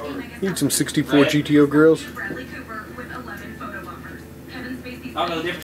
Need some 64 GTO grills. I don't know the difference.